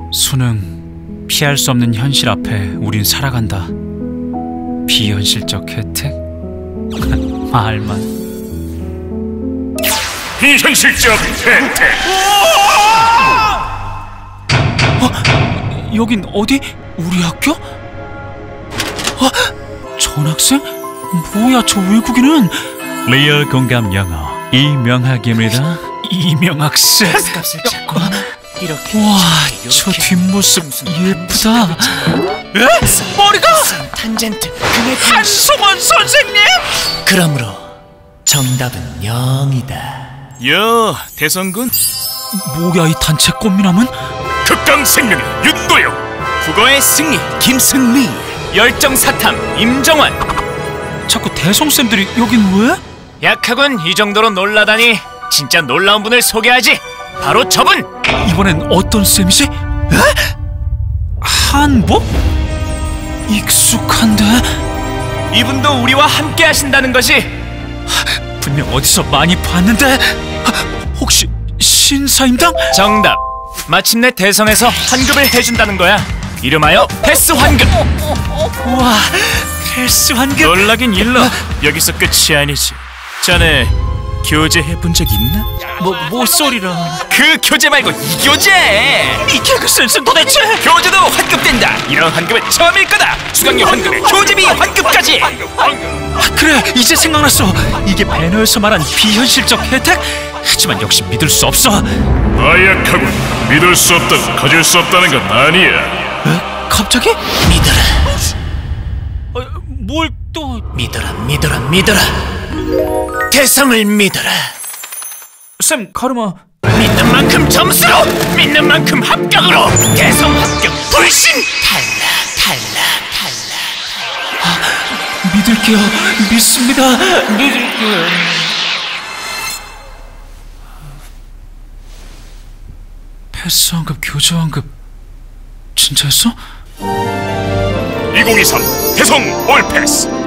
수능, 피할 수 없는 현실 앞에 우린 살아간다. 비현실적 혜택? 말만. 비현실적 혜택! 여긴 어디? 우리 학교? 전학생? 뭐야 저 외국인은? 리얼 공감 영어 이명학입니다. 이명학생? 값을 찾고 이렇게. 와, 저 뒷모습 예쁘다. 머리가? 탄젠트 한송원 선생님? 그러므로 정답은 0이다. 여 대성군 뭐야 이 단체 꽃미남은? 극강생명의 윤도영, 국어의 승리 김승리, 열정사탐 임정환. 자꾸 대성쌤들이 여긴 왜? 약학은 이 정도로 놀라다니. 진짜 놀라운 분을 소개하지. 바로 저분. 이번엔 어떤 쌤이지? 에? 한복? 익숙한데? 이분도 우리와 함께 하신다는 것이. 분명 어디서 많이 봤는데? 혹시 신사임당? 정답. 마침내 대성에서 환급을 해준다는 거야. 이름하여 패스 환급. 우와, 패스 환급? 놀라긴 일러. 여기서 끝이 아니지. 자네 교제 해본 적 있나? 뭐 소리라. 그 교재 말고 이 교재. 이 개그 센스 도대체? 교재도 환급된다. 이런 환급은 처음일 거다. 수강료 환급에 교재비 환급까지. 그래, 이제 생각났어. 이게 배너에서 말한 비현실적 혜택? 하지만 역시 믿을 수 없어. 나약하군. 믿을 수 없다고 가질 수 없다는 건 아니야. 에? 갑자기? 믿어라. 뭘 또? 믿어라 믿어라 믿어라. 대성을 믿어라. 쌤, 가르마. 믿는 만큼 점수로, 믿는 만큼 합격으로. 대성 합격 불신. 탈락. 믿을게요. 믿습니다. 믿을게요. 패스 환급, 교재 환급 진짜였어? 2023 대성 올패스